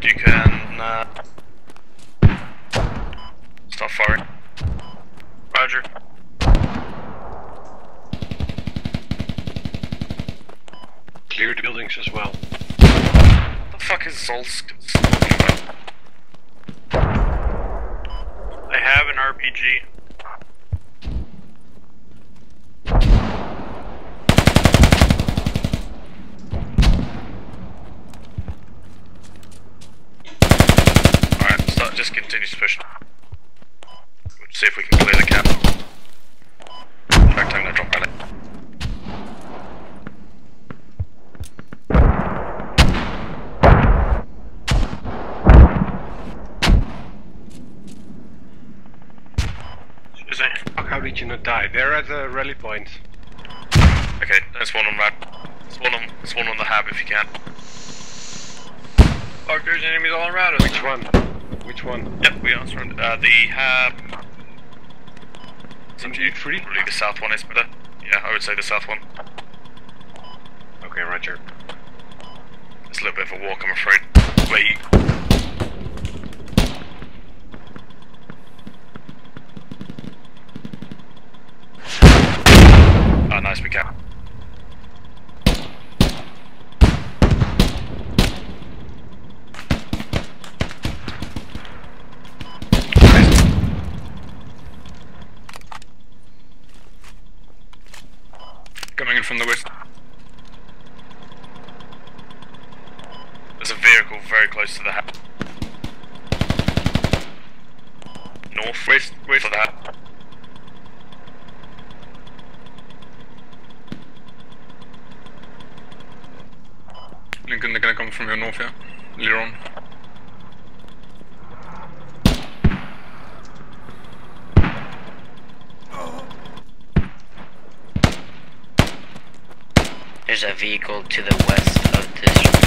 You can start firing. Roger. Clear the buildings as well. What the fuck is Zolsk talking about? I have an RPG. Alright, just continue to push. We'll see if we can clear the cap. Track time, no drop rally. Fuck, how did you not die? They're at the rally point. Okay, there's one on rad. There's one on the hab if you can. Fuck, there's enemies all around us. Which one? Which one? Yep, we are surrounded. The hab. Indeed, free? Probably the south one is better. Yeah, I would say the south one. Okay, roger. It's a little bit of a walk, I'm afraid. Wait. Ah, nice, we can. Coming in from the west. There's a vehicle very close to the hab. Northwest, west of the hab. Lincoln, they're gonna come from your north, yeah? Later on. There's a vehicle to the west of this street.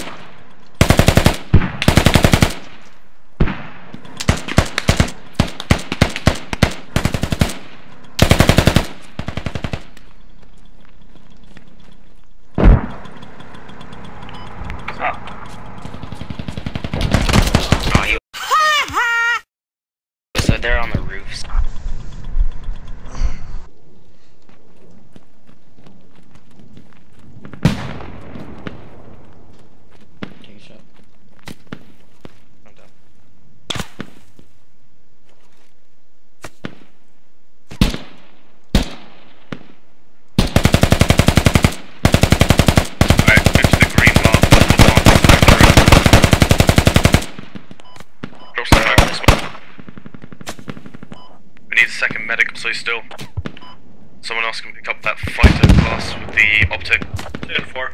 So they're on the roofs. Take a shot. I'm down. Alright, go to the green mark. Drops the high this one. We need a second medic, so still. Someone else can pick up that fighter class with the optic. 2-4.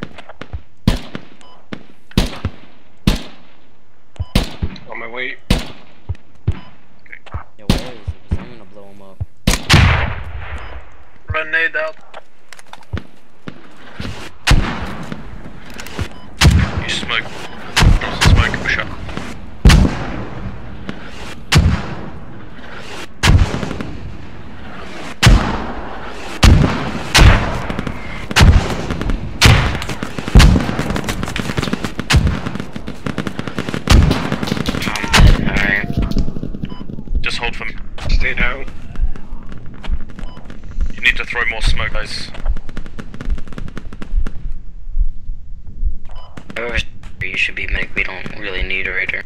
On my way. Okay. Yo, where is it? 'Cause I'm gonna blow him up. Run nade out. You smoke. Drops the smoke, push up. Alright. Just hold for me. Stay down. You need to throw more smoke, guys. You should be medic, we don't really need a raider.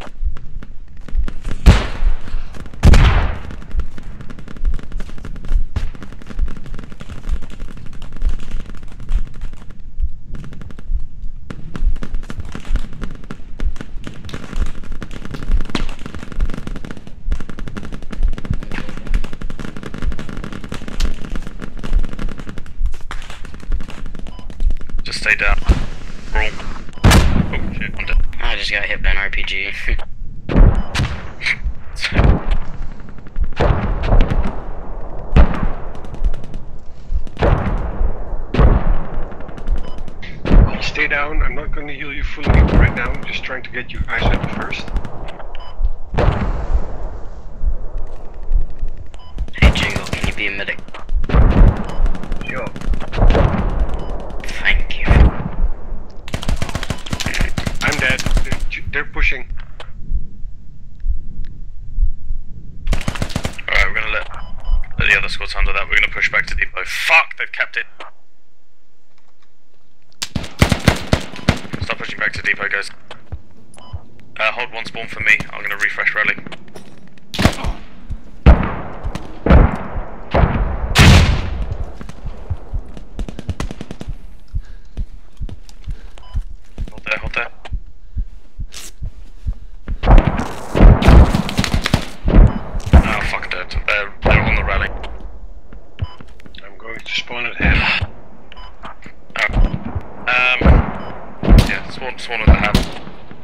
Just stay down. Roll. Oh shit, I'm dead. I just got hit by an RPG. Stay down. I'm not gonna heal you fully right now. I'm just trying to get you guys up first. Hey Jingle, can you be a medic? Sure. Thank you. I'm dead. They're pushing. squads under that. We're gonna push back to depot. Fuck, they've kept it. Stop pushing back to depot, guys. Hold one spawn for me. I'm gonna refresh rally. Hold there. Oh, fuck dead. They're on the rally. I'm going to spawn at hand. Yeah, spawn at the hand.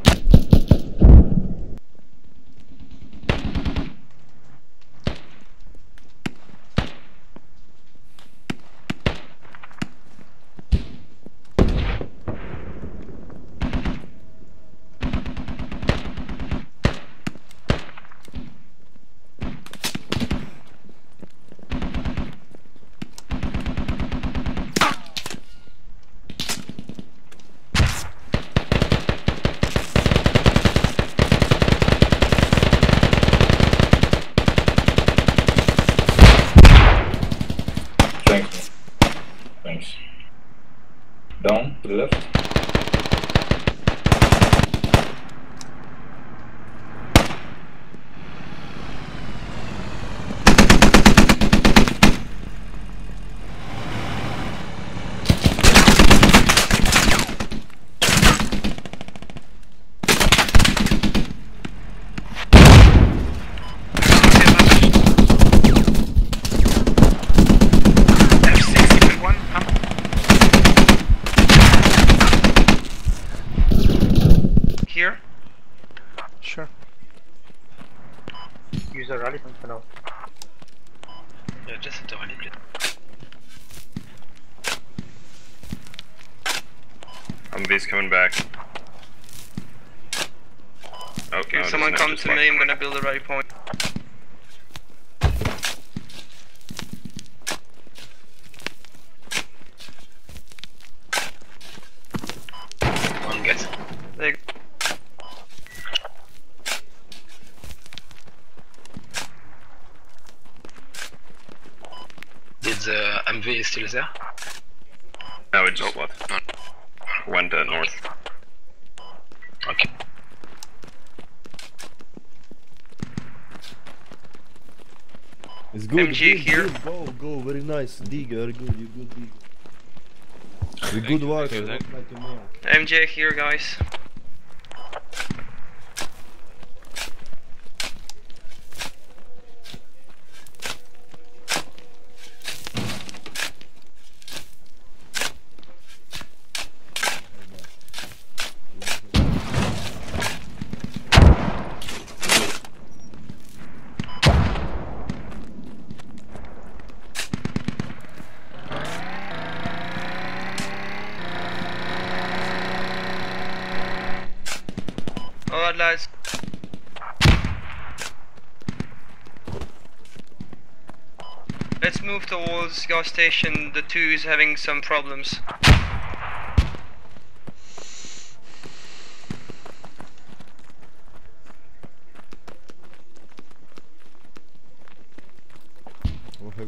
Thanks. Down to the left. Here? Sure. Use a rally point for now. Yeah, just hit the rally plate. Humvee's coming back. Okay, no, someone there's come no to me, I'm gonna build a rally point. One guys. There you go. Did the MV still there? No, it just went north. Okay. It's good. MG good, here. Good. Go. Very nice. Dig. Very good. You good dig. You good work. You look like a man. MJ here, guys. Alright, lads. Let's move towards gas station. The 2 is having some problems. Okay.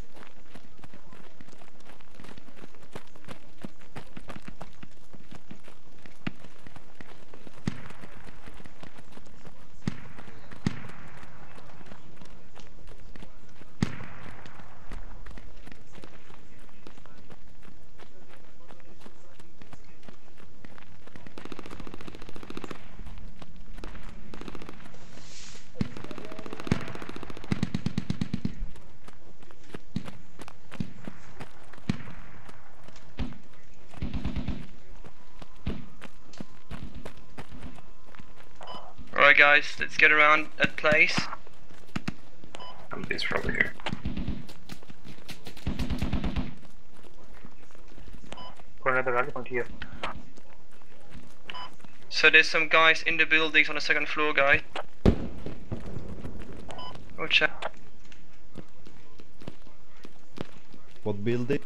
Alright guys, let's get around that place. Humvee's probably here. For another rally point here. So there's some guys in the buildings on the 2nd floor, guys. Watch out. What building?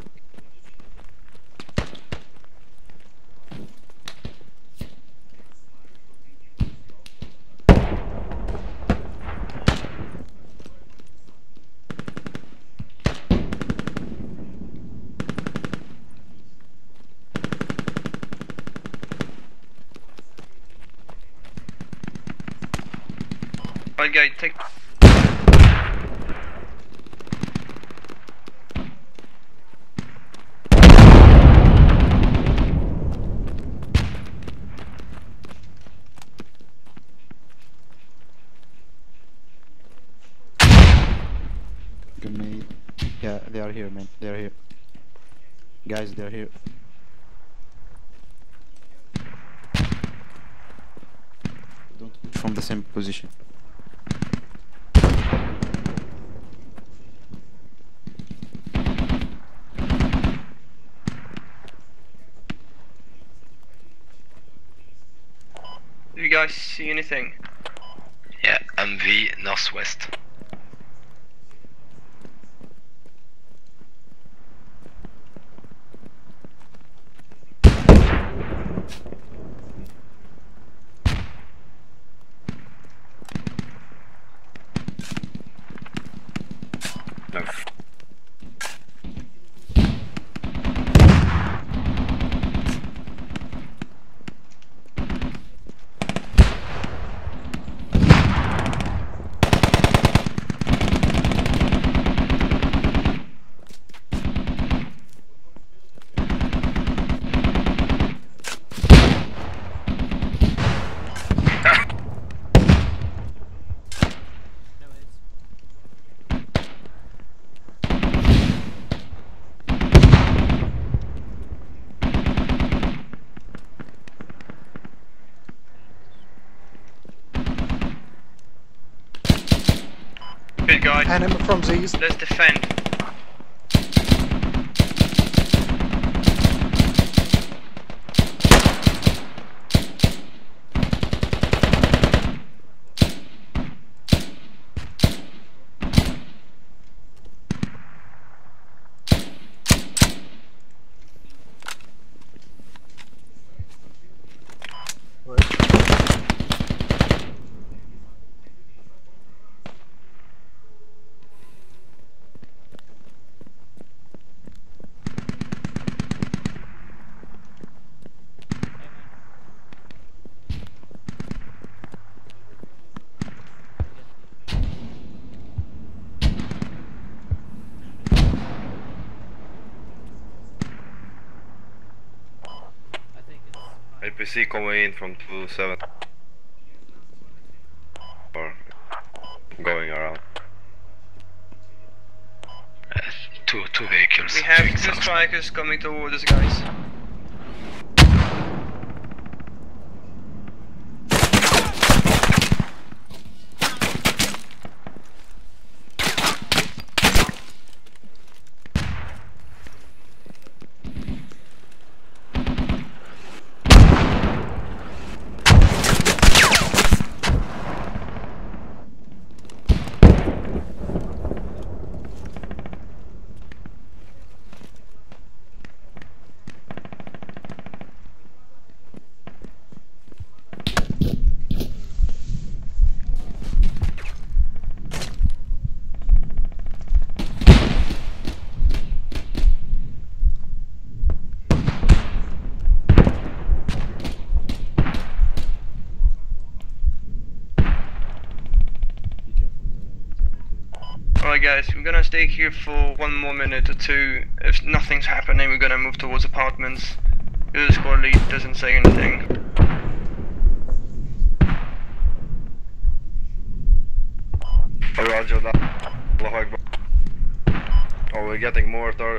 Alright guys, take... Good mate. Yeah, they are here, man. They are here. Guys, they're here. Don't move from the same position. Do you guys see anything? Yeah, MV northwest. No. Good guys, Enemy from the east. let's defend. APC coming in from 27. Or going around. Two vehicles. We have doing 2 some- strikers coming towards us, guys. Alright guys, we're gonna stay here for 1 more minute or 2. If nothing's happening, we're gonna move towards apartments. The squad lead doesn't say anything. Roger that. Allahu Akbar. Oh, we're getting mortar.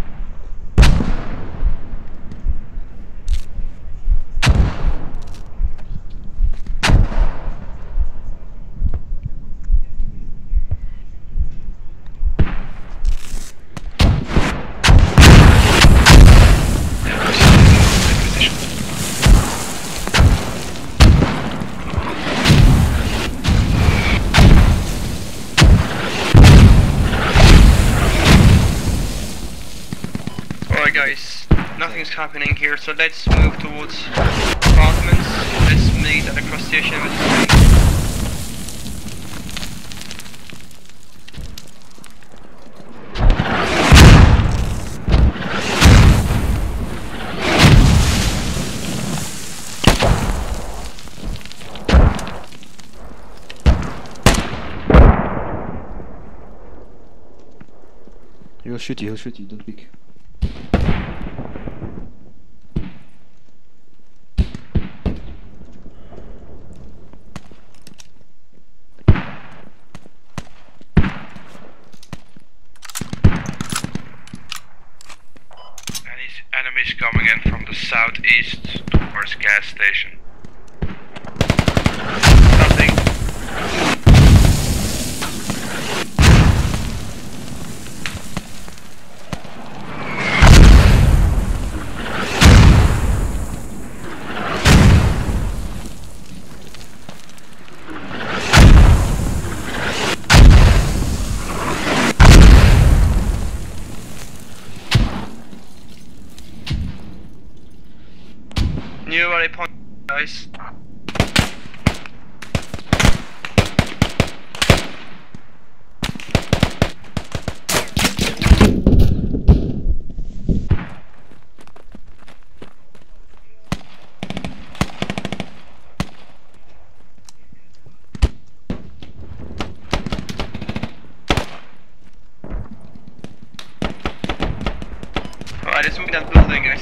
Alright guys, nothing's happening here, so let's move towards apartments. Let's meet at the cross station with He'll shoot you, don't peek. Enemies coming in from the southeast towards gas station. Nothing. New rally point, guys. Alright, let's move that building, guys.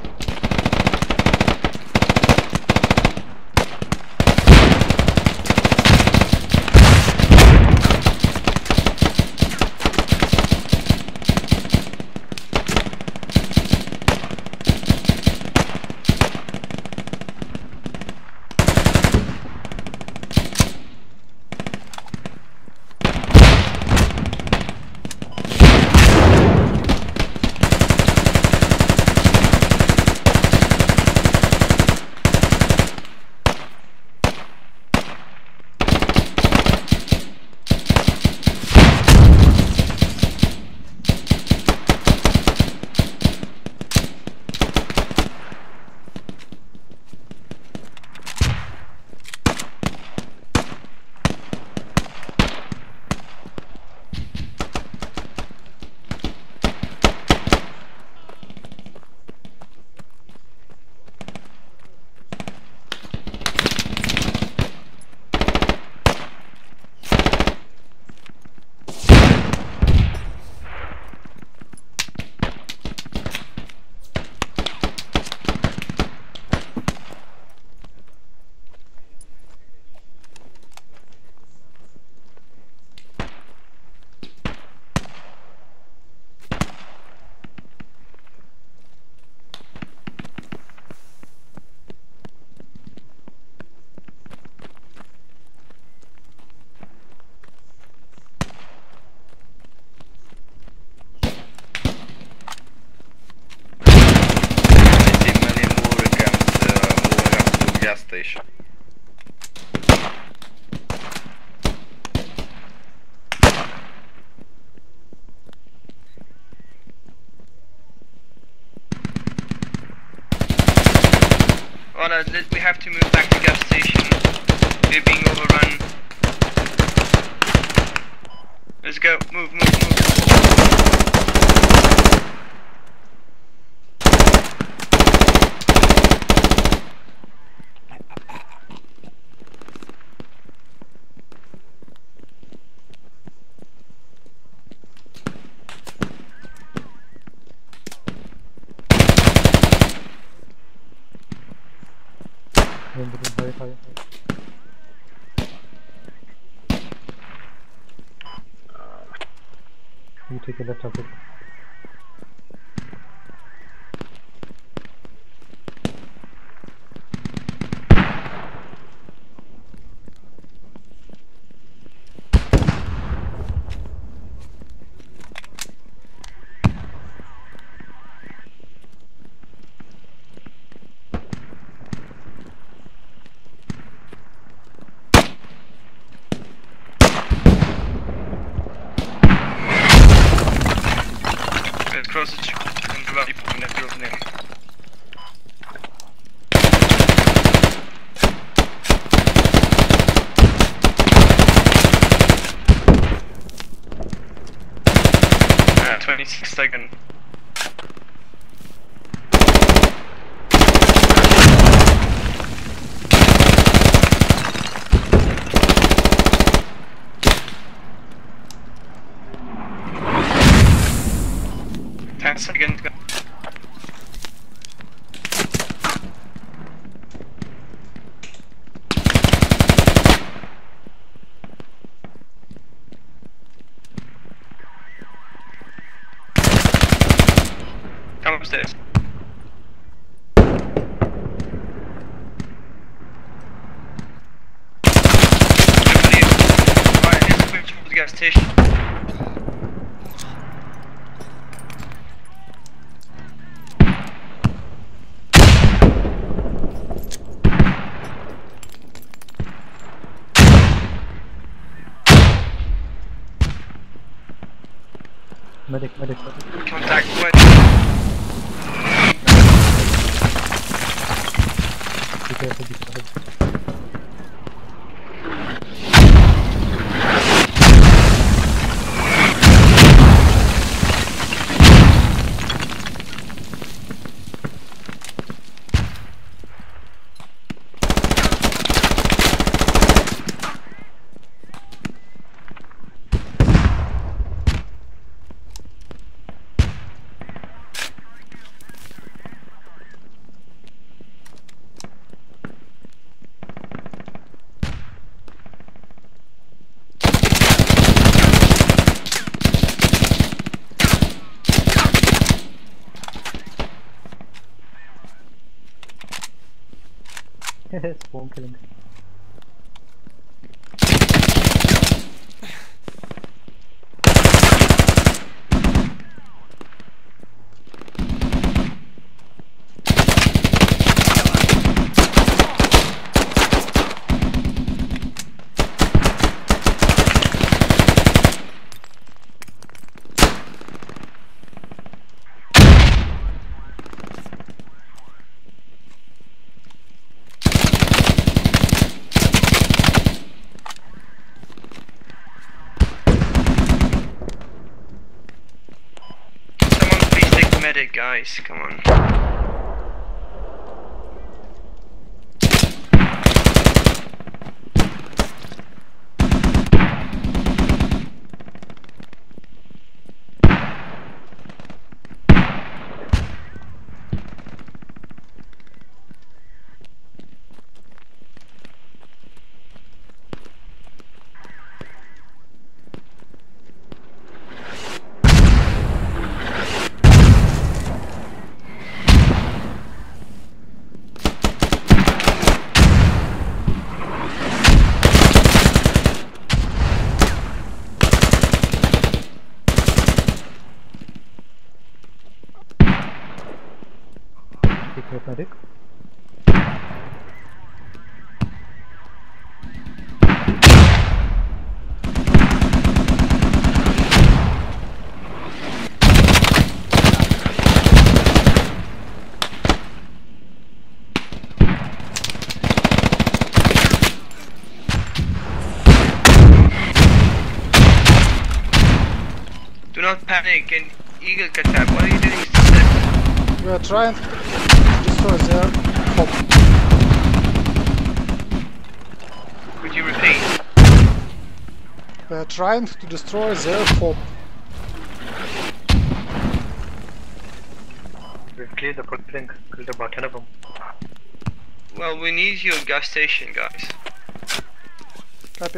Gas station. Alright, we have to move back to gas station. We're being overrun. Let's go, move. You take a left opposite. Cross the street and grab people in that building. Ah, 26 seconds. Second. Come upstairs. Alright, here's a quick towards the gas station. Medic. Contact point. Be careful. Spawn killing. Medic, guys, come on. Medic. Do not panic and Eagle Katab, what are you doing? We are trying to destroy their home. Could you repeat? We are trying to destroy their home. We've cleared the building, killed about 10 of them. Well, we need your gas station, guys. Copy.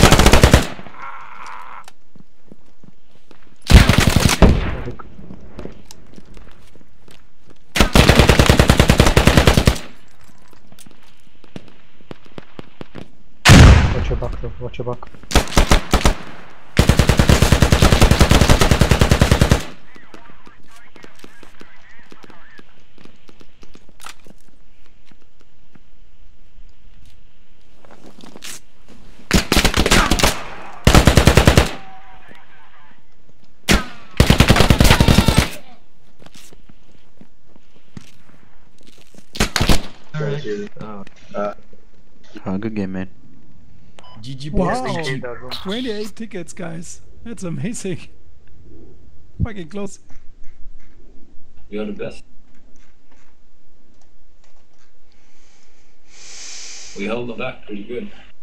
Watch your back, bro. Watch your back. Good game, man. GG boys. Wow. GG. 28 tickets, guys. That's amazing. Fucking close. We are the best. We held them back pretty good.